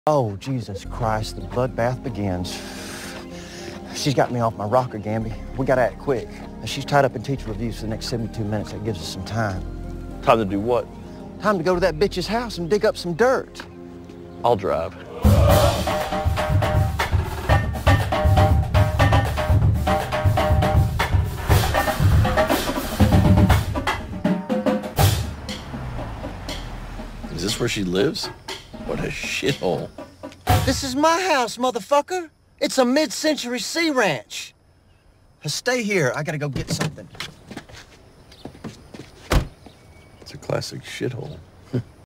Oh, Jesus Christ, the bloodbath begins. She's got me off my rocker, Gamby. We gotta act quick. She's tied up in teacher reviews for the next 72 minutes. That gives us some time. Time to do what? Time to go to that bitch's house and dig up some dirt. I'll drive. Is this where she lives? What a shithole. This is my house, motherfucker. It's a mid-century sea ranch. Stay here. I gotta go get something. It's a classic shithole.